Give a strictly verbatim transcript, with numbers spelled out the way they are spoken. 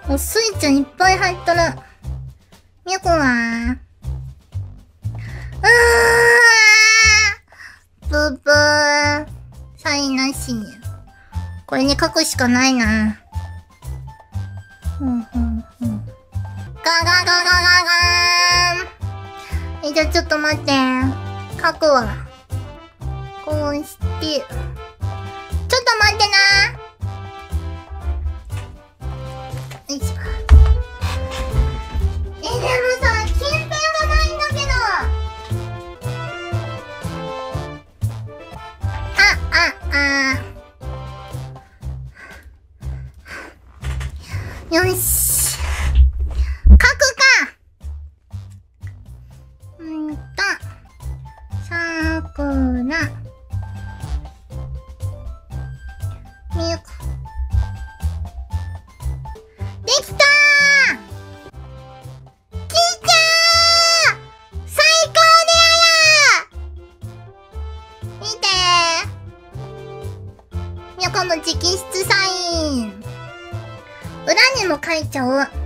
お、スイちゃんいっぱい入っとる。みこはうーブーブー。サインなし。これに書くしかないな。ふんふんふん。ガガガガガガーン。え、じゃあちょっと待って。書くわ。こうして。ちょっと待ってな。よいしょ。え、でもさ、金ペンがないんだけど。あ、あ、あ。よし。書くか。うんと、さくら。みゆこ。できたー！きーちゃん！最高でや！見てー。みゆこの直筆サイン。裏にも書いちゃおう。